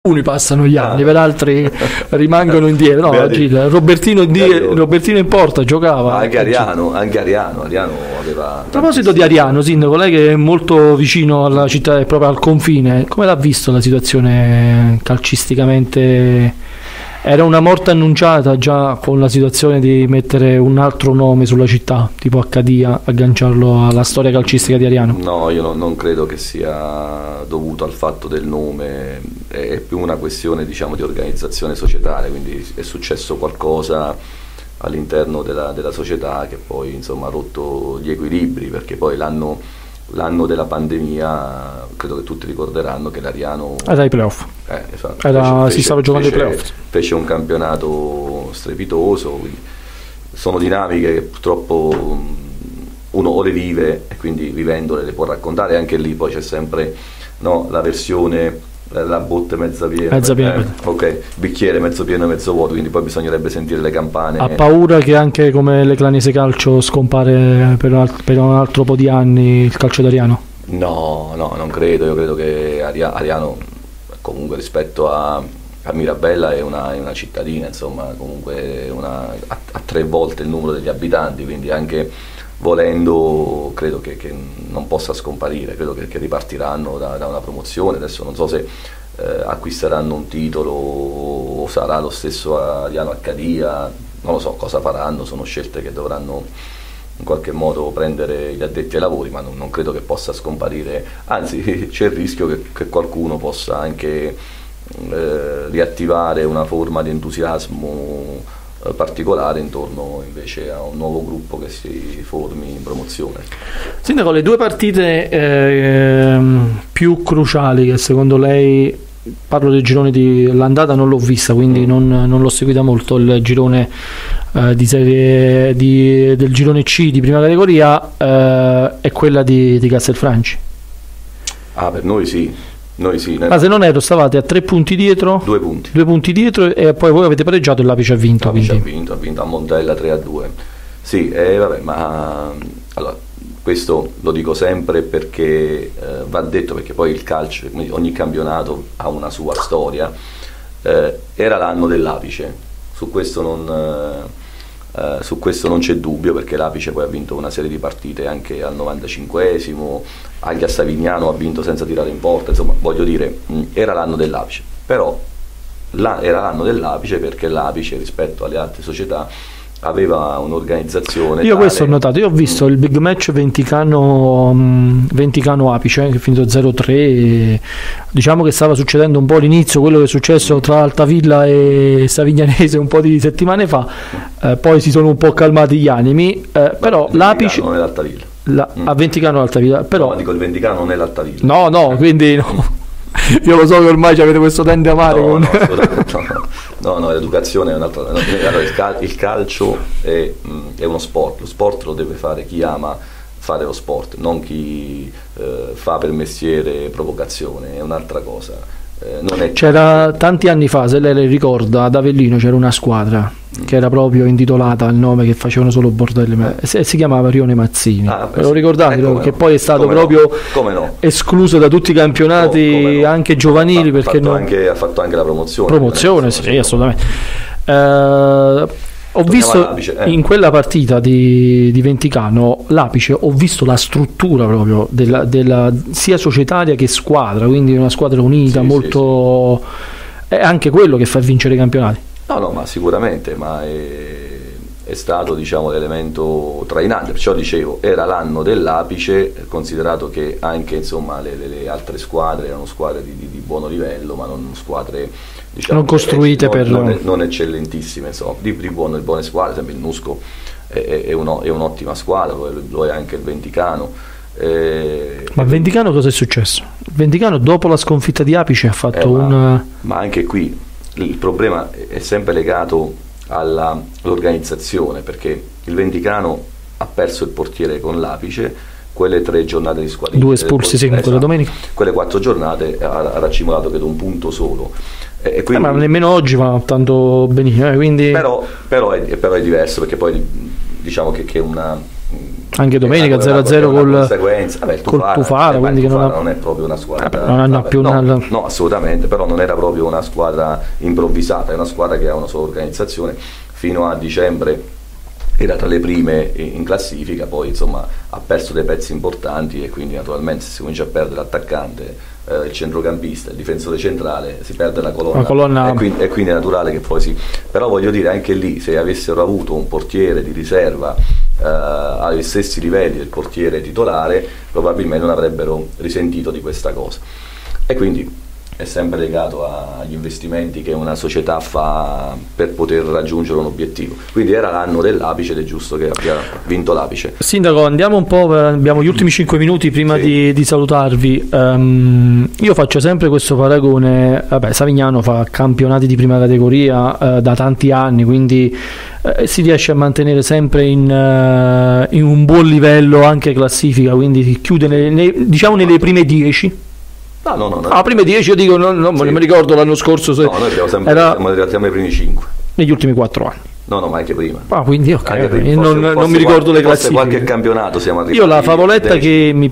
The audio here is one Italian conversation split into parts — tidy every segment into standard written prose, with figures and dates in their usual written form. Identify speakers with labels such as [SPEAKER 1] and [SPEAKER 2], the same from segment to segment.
[SPEAKER 1] alcuni passano gli anni, per altri rimangono indietro. No, Robertino in porta giocava.
[SPEAKER 2] Anche Ariano aveva.
[SPEAKER 1] A proposito di Ariano, sindaco, lei che è molto vicino alla città, proprio al confine, come l'ha visto la situazione calcisticamente? Era una morte annunciata già con la situazione di mettere un altro nome sulla città, tipo Accadia, agganciarlo alla storia calcistica di Ariano?
[SPEAKER 2] No, io non credo che sia dovuto al fatto del nome, è più una questione, diciamo, di organizzazione societaria, quindi è successo qualcosa all'interno della società che poi, insomma, ha rotto gli equilibri, perché poi l'anno della pandemia, credo che tutti ricorderanno che l'Ariano
[SPEAKER 1] era ai playoff,
[SPEAKER 2] esatto,
[SPEAKER 1] si stava giocando ai playoff,
[SPEAKER 2] fece un campionato strepitoso, quindi sono dinamiche che purtroppo uno o le vive e quindi vivendole le può raccontare. Anche lì poi c'è sempre, no, la versione la botte mezza piena, ok, bicchiere mezzo pieno e mezzo vuoto, quindi poi bisognerebbe sentire le campane.
[SPEAKER 1] Ha paura che anche come l'Eclanese Calcio scompare per un altro po' di anni il calcio d'Ariano?
[SPEAKER 2] No, non credo. Io credo che Ariano comunque rispetto a Mirabella è una cittadina, insomma, comunque ha 3 volte il numero degli abitanti, quindi anche volendo credo che non possa scomparire, credo che ripartiranno da una promozione. Adesso non so se acquisteranno un titolo o sarà lo stesso Ariano Accadia, non lo so cosa faranno, sono scelte che dovranno in qualche modo prendere gli addetti ai lavori, ma non credo che possa scomparire, anzi c'è il rischio che qualcuno possa anche riattivare una forma di entusiasmo particolare intorno invece a un nuovo gruppo che si formi in promozione.
[SPEAKER 1] Sindaco, le 2 partite più cruciali che secondo lei, parlo del girone l'andata non l'ho vista, quindi non l'ho seguita molto, il girone di serie del girone C di prima categoria, è quella di Castelfranci.
[SPEAKER 2] Per noi sì.
[SPEAKER 1] Ma se non ero, stavate a 3 punti dietro?
[SPEAKER 2] 2 punti.
[SPEAKER 1] 2 punti dietro, e poi voi avete pareggiato e l'Apice ha vinto.
[SPEAKER 2] L'Apice ha vinto a Montella 3-2. Sì, vabbè, ma allora, questo lo dico sempre perché va detto, perché poi il calcio, ogni campionato ha una sua storia. Era l'anno dell'Apice, su questo non c'è dubbio, perché l'Apice poi ha vinto una serie di partite anche al 95esimo, agli a Savignano ha vinto senza tirare in porta, insomma, voglio dire, era l'anno dell'Apice, però era l'anno dell'Apice perché l'Apice rispetto alle altre società aveva un'organizzazione.
[SPEAKER 1] Io questo ho notato, io ho visto il big match Venticano Apice che è finito 0-3, diciamo che stava succedendo un po' all'inizio quello che è successo tra Altavilla e Savignanese un po' di settimane fa, poi si sono un po' calmati gli animi, però l'Apice
[SPEAKER 2] non è l'Altavilla.
[SPEAKER 1] A Venticano Altavilla, però
[SPEAKER 2] no, dico il Venticano non è l'Altavilla.
[SPEAKER 1] No, quindi no. Io lo so che ormai avete questo tende amare
[SPEAKER 2] no, l'educazione è un'altra. Il calcio è uno sport, lo sport lo deve fare chi ama fare lo sport, non chi fa per mestiere provocazione, è un'altra cosa.
[SPEAKER 1] C'era tanti anni fa, se lei le ricorda, ad Avellino c'era una squadra che era proprio intitolata al nome, che facevano solo bordelli, si chiamava Rione Mazzini, lo ricordate? Che poi è stato proprio escluso da tutti i campionati anche giovanili, perché
[SPEAKER 2] ha fatto anche la promozione.
[SPEAKER 1] Sì, assolutamente. Ho visto in quella partita di Venticano l'Apice, ho visto la struttura proprio della sia societaria che squadra, quindi una squadra unita, molto. È anche quello che fa vincere i campionati.
[SPEAKER 2] No, ma sicuramente, ma è stato, diciamo, l'elemento trainante, perciò dicevo, era l'anno dell'Apice, considerato che anche, insomma, le altre squadre erano squadre di buono livello, ma non squadre, diciamo,
[SPEAKER 1] non costruite
[SPEAKER 2] non eccellentissime, insomma, di buone squadre. Sempre il Nusco è un'ottima squadra, lo è anche il Venticano.
[SPEAKER 1] Ma Venticano cosa è successo? Il Venticano dopo la sconfitta di Apice ha fatto
[SPEAKER 2] ma anche qui il problema è sempre legato all'organizzazione, perché il Venticano ha perso il portiere con l'Apice, quelle 3 giornate di squadra,
[SPEAKER 1] 2 espulsi quella domenica,
[SPEAKER 2] quelle 4 giornate ha racimolato credo un punto solo, e quindi,
[SPEAKER 1] ma nemmeno oggi va tanto benissimo, quindi
[SPEAKER 2] però è diverso, perché poi diciamo che una
[SPEAKER 1] Anche domenica 0-0 col Tufara, quindi
[SPEAKER 2] non è proprio una squadra. No, assolutamente, però non era proprio una squadra improvvisata, è una squadra che ha una sua organizzazione. Fino a dicembre era tra le prime in classifica, poi insomma ha perso dei pezzi importanti e quindi naturalmente se si comincia a perdere l'attaccante, il centrocampista, il difensore centrale, si perde la colonna. E quindi è naturale che poi però voglio dire, anche lì se avessero avuto un portiere di riserva agli stessi livelli del portiere titolare, probabilmente non avrebbero risentito di questa cosa. E quindi è sempre legato agli investimenti che una società fa per poter raggiungere un obiettivo. Quindi era l'anno dell'Apice ed è giusto che abbia vinto l'Apice.
[SPEAKER 1] Sindaco, andiamo un po', abbiamo gli ultimi 5 minuti prima di salutarvi. Io faccio sempre questo paragone, Savignano fa campionati di prima categoria da tanti anni, quindi si riesce a mantenere sempre in un buon livello anche classifica, quindi si chiude diciamo nelle prime 10.
[SPEAKER 2] No.
[SPEAKER 1] Prima 10 io dico, non mi ricordo l'anno scorso.
[SPEAKER 2] Noi siamo ai primi 5.
[SPEAKER 1] Negli ultimi 4 anni.
[SPEAKER 2] No, ma anche prima.
[SPEAKER 1] Quindi non mi ricordo le classifiche.
[SPEAKER 2] Qualche campionato siamo arrivati.
[SPEAKER 1] Io la favoletta che mi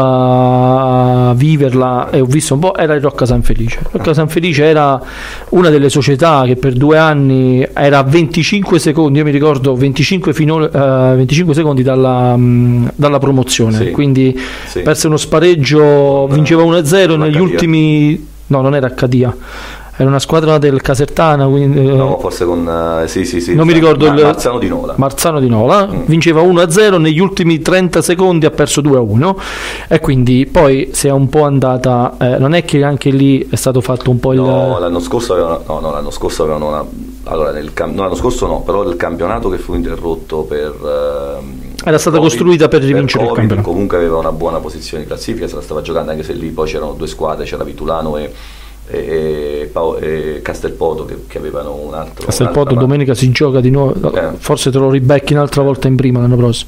[SPEAKER 1] piaceva viverla e ho visto un po' era il Rocca San Felice. Rocca San Felice era una delle società che per 2 anni era a 25 secondi, io mi ricordo 25 secondi dalla promozione, quindi perse uno spareggio, vinceva 1-0 negli ultimi... No, non era Accadia. Era una squadra del Casertana, quindi,
[SPEAKER 2] no, forse con
[SPEAKER 1] non mi ricordo
[SPEAKER 2] Marzano di Nola.
[SPEAKER 1] Vinceva 1-0, negli ultimi 30 secondi ha perso 2-1 e quindi poi si è un po' andata, non è che anche lì è stato fatto un po'
[SPEAKER 2] l'anno scorso avevano l'anno scorso no, però il campionato che fu interrotto per
[SPEAKER 1] era stata costruita per rivincere il campionato.
[SPEAKER 2] Comunque aveva una buona posizione in classifica, se la stava giocando, anche se lì poi c'erano 2 squadre, c'era Vitulano e Castelpoto che avevano un altro.
[SPEAKER 1] Castelpoto domenica si gioca di nuovo, forse te lo ribecchi un'altra volta in prima l'anno prossimo.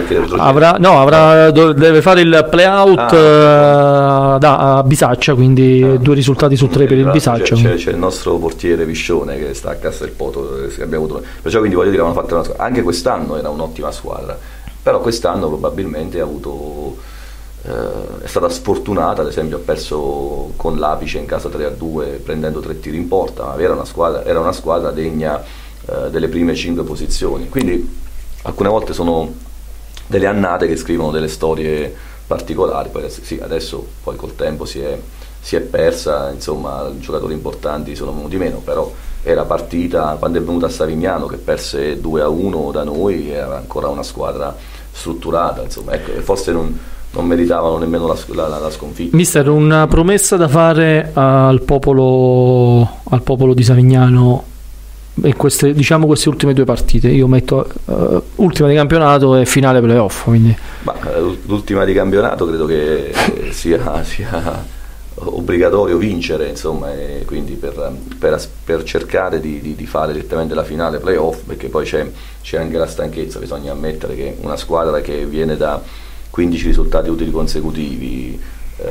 [SPEAKER 1] Deve fare il play-out a Bisaccia, quindi 2 risultati su 3 per il Bisaccia.
[SPEAKER 2] C'è il nostro portiere Viscione che sta a Castelpoto, perciò quindi voglio dire, hanno fatto una squadra. Anche quest'anno era un'ottima squadra, però quest'anno probabilmente ha avuto è stata sfortunata, ad esempio ha perso con l'Apice in casa 3-2 prendendo 3 tiri in porta, ma era una squadra degna delle prime 5 posizioni, quindi alcune volte sono delle annate che scrivono delle storie particolari. Poi adesso poi col tempo si è persa, insomma giocatori importanti sono venuti meno, però era partita quando è venuta a Savignano che perse 2-1 da noi, era ancora una squadra strutturata, insomma, ecco, forse non meritavano nemmeno la sconfitta.
[SPEAKER 1] Mister, una promessa da fare al popolo di Savignano in queste ultime 2 partite. Io metto ultima di campionato e finale playoff, quindi.
[SPEAKER 2] L'ultima di campionato credo che sia obbligatorio vincere, insomma, e quindi per cercare di fare direttamente la finale playoff, perché poi c'è anche la stanchezza. Bisogna ammettere che una squadra che viene da 15 risultati utili consecutivi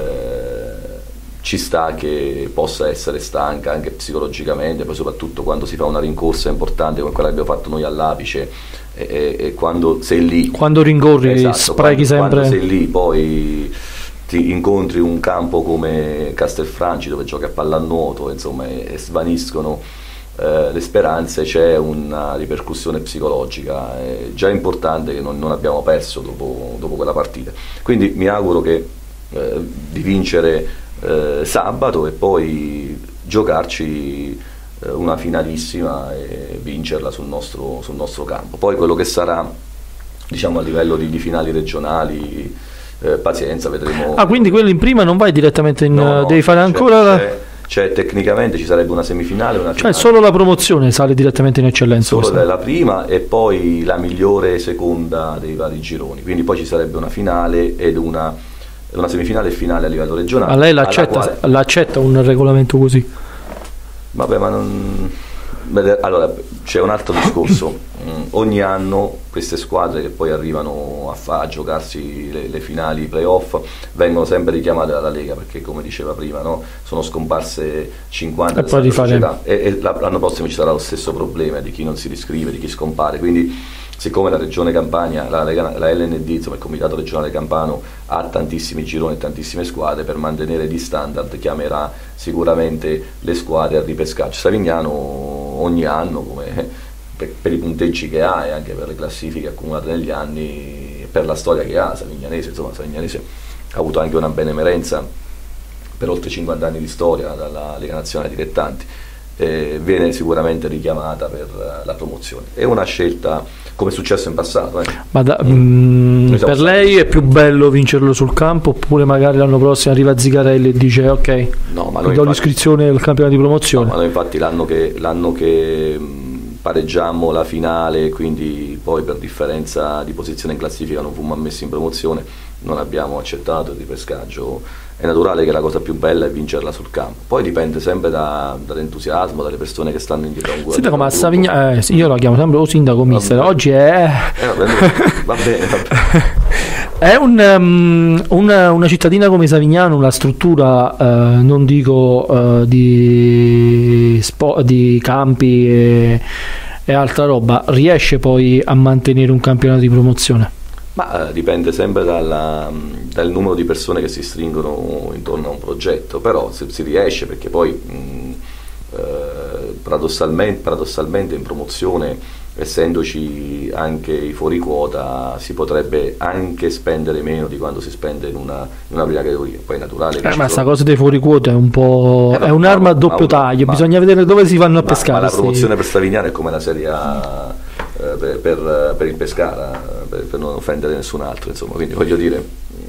[SPEAKER 2] ci sta che possa essere stanca anche psicologicamente, poi soprattutto quando si fa una rincorsa importante come quella che abbiamo fatto noi all'Apice e quando sei lì,
[SPEAKER 1] quando rincorri, sprechi sempre.
[SPEAKER 2] Quando sei lì poi ti incontri un campo come Castelfranci dove giochi a pallanuoto, insomma, e svaniscono le speranze, c'è una ripercussione psicologica già importante che non abbiamo perso dopo quella partita. Quindi mi auguro di vincere sabato e poi giocarci una finalissima e vincerla sul nostro campo. Poi quello che sarà, diciamo, a livello di finali regionali, pazienza, vedremo.
[SPEAKER 1] Quindi quello in prima non vai direttamente devi fare ancora
[SPEAKER 2] cioè tecnicamente ci sarebbe una semifinale, una finale.
[SPEAKER 1] Cioè solo la promozione sale direttamente in eccellenza?
[SPEAKER 2] Solo la prima e poi la migliore seconda dei vari gironi, quindi poi ci sarebbe una finale ed una semifinale e finale a livello regionale.
[SPEAKER 1] Ma lei l'accetta un regolamento così?
[SPEAKER 2] Vabbè, ma non... Allora, c'è un altro discorso. Ogni anno queste squadre che poi arrivano a giocarsi le finali, i playoff, vengono sempre richiamate dalla Lega, perché come diceva prima, no? Sono scomparse 50 società e l'anno prossimo ci sarà lo stesso problema di chi non si riscrive, di chi scompare, quindi siccome la Regione Campania, la LND, insomma il Comitato Regionale Campano, ha tantissimi gironi e tantissime squadre, per mantenere gli standard chiamerà sicuramente le squadre al ripescaggio. Savignano ogni anno, come per i punteggi che ha e anche per le classifiche accumulate negli anni, per la storia che ha, Savignanese ha avuto anche una benemerenza per oltre 50 anni di storia dalla Lega Nazionale Dilettanti, viene sicuramente richiamata per la promozione. È una scelta come è successo in passato.
[SPEAKER 1] Ma per lei è più bello vincerlo sul campo, oppure magari l'anno prossimo arriva Zicarelli e dice ok,
[SPEAKER 2] no, ma
[SPEAKER 1] mi do l'iscrizione al campionato di promozione?
[SPEAKER 2] No, ma noi infatti l'anno che pareggiammo la finale, quindi poi per differenza di posizione in classifica non fummo ammessi in promozione, non abbiamo accettato il ripescaggio. È naturale che la cosa più bella è vincerla sul campo, poi dipende sempre dall'entusiasmo, dalle persone che stanno indietro a un
[SPEAKER 1] Sindaco, ma Savignano, io la chiamo sempre sindaco mister, oggi è
[SPEAKER 2] va bene.
[SPEAKER 1] È una cittadina come Savignano, una struttura non dico di campi e altra roba, riesce poi a mantenere un campionato di promozione?
[SPEAKER 2] Ma dipende sempre dal numero di persone che si stringono intorno a un progetto, però si riesce, perché poi paradossalmente in promozione, essendoci anche i fuori quota, si potrebbe anche spendere meno di quanto si spende in una prima categoria. Poi è naturale che
[SPEAKER 1] ma questa cosa dei fuori quota è un po' è un'arma a doppio taglio, bisogna vedere dove si vanno a pescare.
[SPEAKER 2] Ma la promozione per Savignano è come la Serie A per il Pescara, per non offendere nessun altro, insomma, quindi voglio dire,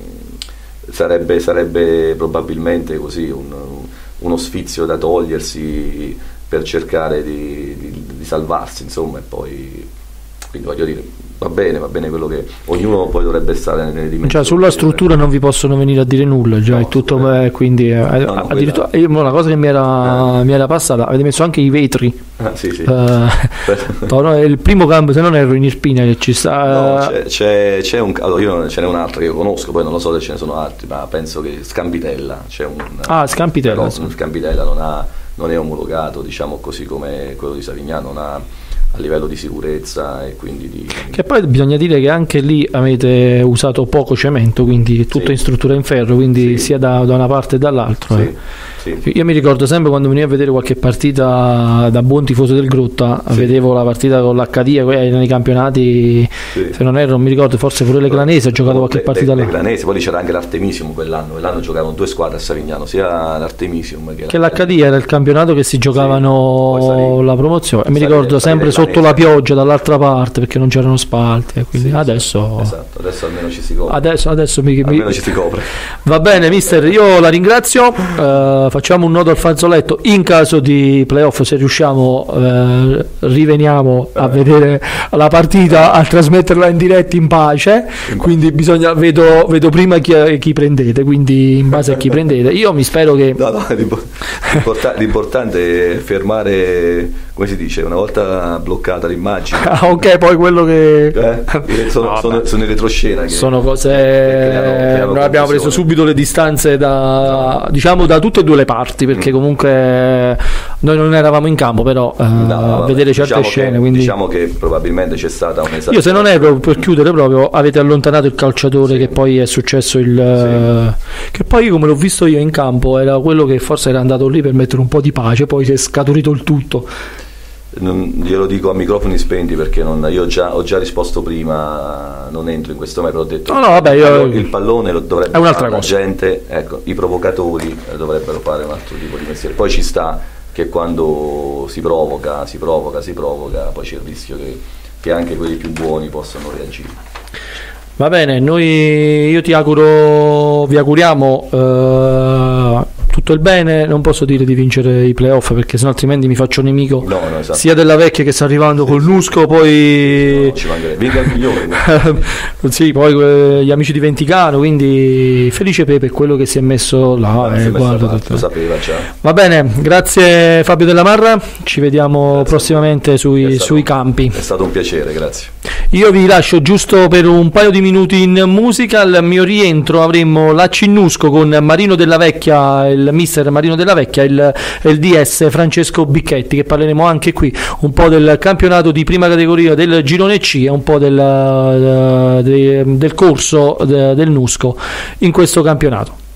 [SPEAKER 2] sarebbe probabilmente così uno sfizio da togliersi per cercare di salvarsi, insomma, e poi, quindi voglio dire, va bene quello che ognuno poi dovrebbe stare nelle dimensioni.
[SPEAKER 1] Cioè sulla struttura non vi possono venire a dire nulla, già no, è tutto quindi addirittura una cosa che mi era passata, avete messo anche i vetri.
[SPEAKER 2] Sì.
[SPEAKER 1] No, è il primo campo, se non erro, in Irpinia che ci sta.
[SPEAKER 2] No, c'è allora ce n'è un altro che io conosco, poi non lo so se ce ne sono altri, ma penso che Scampitella
[SPEAKER 1] Scampitella,
[SPEAKER 2] però, sì. Scampitella non è omologato, diciamo così, come quello di Savignano, non ha a livello di sicurezza, e quindi
[SPEAKER 1] che poi bisogna dire che anche lì avete usato poco cemento, quindi tutto
[SPEAKER 2] sì.
[SPEAKER 1] In struttura in ferro, quindi sì. Sia da una parte e dall'altro.
[SPEAKER 2] Sì.
[SPEAKER 1] Io mi ricordo sempre quando venivo a vedere qualche partita da buon tifoso del Grotta, vedevo la partita con l'HD nei campionati, se non erro, non mi ricordo, forse pure le Clanesi ha giocato qualche partita là.
[SPEAKER 2] Le Clanesi, poi c'era anche l'Artemisium quell'anno giocavano due squadre a Savignano, sia l'Artemisium che
[SPEAKER 1] l'HD era il campionato che si giocavano la promozione, e mi ricordo sempre sotto la pioggia dall'altra parte, perché non c'erano spalti, quindi adesso
[SPEAKER 2] almeno ci si copre.
[SPEAKER 1] Adesso
[SPEAKER 2] almeno ci si copre.
[SPEAKER 1] Va bene mister, io la ringrazio, facciamo un nodo al fazzoletto, in caso di playoff, se riusciamo riveniamo a vedere la partita, a trasmetterla in diretta in pace, quindi vedo prima chi prendete, quindi in base a chi prendete, io mi spero che
[SPEAKER 2] l'importante è fermare, come si dice, una volta bloccata l'immagine.
[SPEAKER 1] Ok, poi quello che
[SPEAKER 2] sono in retroscena,
[SPEAKER 1] sono cose noi abbiamo preso subito le distanze da tutte e due le parti, perché comunque noi non eravamo in campo, però vedere certe scene, quindi
[SPEAKER 2] diciamo che probabilmente c'è stata un'esagerazione.
[SPEAKER 1] Io, se non erro, per chiudere proprio, avete allontanato il calciatore, che poi è successo che poi, come l'ho visto io in campo, era quello che forse era andato lì per mettere un po' di pace, poi si è scaturito il tutto.
[SPEAKER 2] Glielo dico a microfoni spenti, perché io ho già risposto prima, non entro in questo, ma però ho detto il pallone lo dovrebbe fare la gente, ecco, i provocatori dovrebbero fare un altro tipo di mestiere. Poi ci sta che quando si provoca, poi c'è il rischio che anche quelli più buoni possano reagire.
[SPEAKER 1] Va bene, vi auguriamo tutto il bene. Non posso dire di vincere i playoff, perché sennò altrimenti mi faccio nemico
[SPEAKER 2] esatto.
[SPEAKER 1] Sia della vecchia che sta arrivando col Nusco, poi
[SPEAKER 2] ci mancherebbe, vinca il migliore.
[SPEAKER 1] sì, poi gli amici di Venticano, quindi felice Pepe è quello che si è messo là,
[SPEAKER 2] lo sapeva già.
[SPEAKER 1] Va bene, grazie Fabio Della Marra, ci vediamo prossimamente sui campi.
[SPEAKER 2] È stato un piacere, grazie.
[SPEAKER 1] Io vi lascio giusto per un paio di minuti in musica. Al mio rientro avremo la Cinnusco con Marino Della Vecchia, il il mister Marino Della Vecchia e il DS Francesco Bicchetti, che parleremo anche qui un po' del campionato di prima categoria del Girone C e un po' del corso del Nusco in questo campionato.